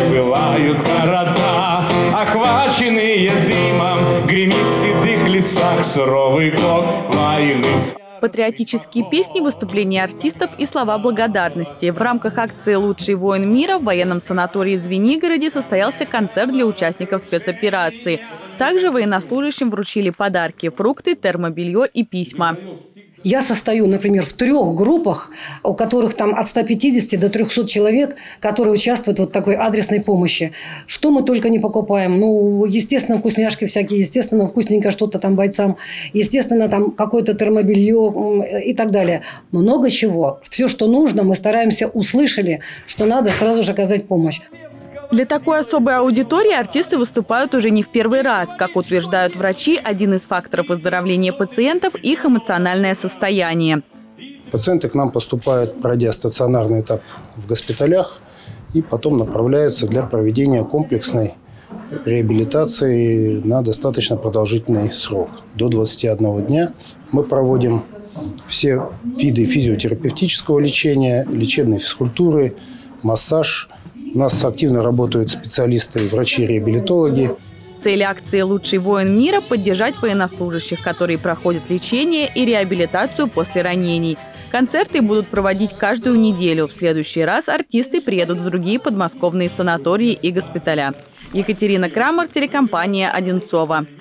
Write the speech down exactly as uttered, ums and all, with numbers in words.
пылают города, охваченные дымом, гремит в седых лесах суровый год войны. Патриотические песни, выступления артистов и слова благодарности. В рамках акции «Лучший воин мира» в военном санатории в Звенигороде состоялся концерт для участников спецоперации. Также военнослужащим вручили подарки – фрукты, термобелье и письма. Я состою, например, в трех группах, у которых там от ста пятидесяти до трёхсот человек, которые участвуют в вот такой адресной помощи. Что мы только не покупаем. Ну, естественно, вкусняшки всякие, естественно, вкусненько что-то там бойцам, естественно, там какое-то термобелье и так далее. Много чего. Все, что нужно, мы стараемся, услышали, что надо, сразу же оказать помощь. Для такой особой аудитории артисты выступают уже не в первый раз. Как утверждают врачи, один из факторов выздоровления пациентов – их эмоциональное состояние. Пациенты к нам поступают, пройдя стационарный этап в госпиталях, и потом направляются для проведения комплексной реабилитации на достаточно продолжительный срок. До двадцати одного дня мы проводим все виды физиотерапевтического лечения, лечебной физкультуры, массаж. У нас активно работают специалисты, врачи-реабилитологи. Цель акции «Лучший воин мира» – поддержать военнослужащих, которые проходят лечение и реабилитацию после ранений. Концерты будут проводить каждую неделю. В следующий раз артисты приедут в другие подмосковные санатории и госпиталя. Екатерина Крамер, телекомпания «Одинцова».